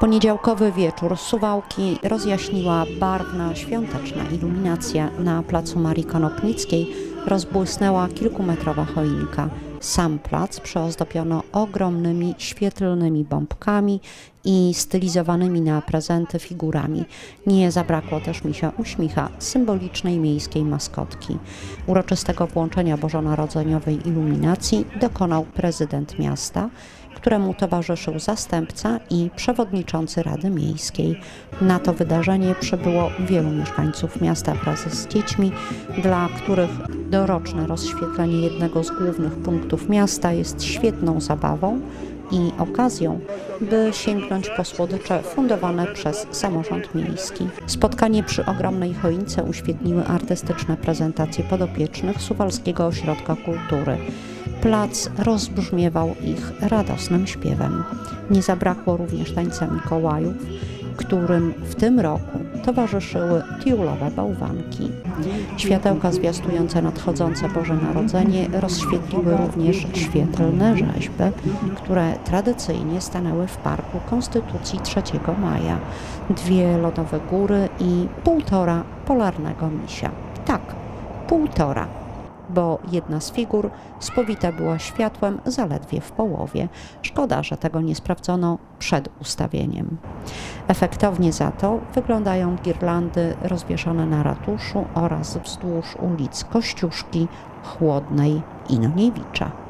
Poniedziałkowy wieczór Suwałki rozjaśniła barwna, świąteczna iluminacja. Na placu Marii Konopnickiej rozbłysnęła kilkumetrowa choinka. Sam plac przyozdobiono ogromnymi, świetlnymi bombkami i stylizowanymi na prezenty figurami. Nie zabrakło też misia uśmicha, symbolicznej miejskiej maskotki. Uroczystego włączenia bożonarodzeniowej iluminacji dokonał prezydent miasta, któremu towarzyszył zastępca i przewodniczący Rady Miejskiej. Na to wydarzenie przybyło wielu mieszkańców miasta wraz z dziećmi, dla których doroczne rozświetlenie jednego z głównych punktów miasta jest świetną zabawą i okazją, by sięgnąć po słodycze fundowane przez samorząd miejski. Spotkanie przy ogromnej choince uświetniły artystyczne prezentacje podopiecznych Suwalskiego Ośrodka Kultury. Plac rozbrzmiewał ich radosnym śpiewem. Nie zabrakło również tańca Mikołajów, którym w tym roku towarzyszyły tiulowe bałwanki. Światełka zwiastujące nadchodzące Boże Narodzenie rozświetliły również świetlne rzeźby, które tradycyjnie stanęły w Parku Konstytucji 3 maja. 2 lodowe góry i 1,5 polarnego misia. Tak, 1,5. Bo jedna z figur spowita była światłem zaledwie w połowie. Szkoda, że tego nie sprawdzono przed ustawieniem. Efektownie za to wyglądają girlandy rozwieszone na ratuszu oraz wzdłuż ulic Kościuszki, Chłodnej i Noniewicza.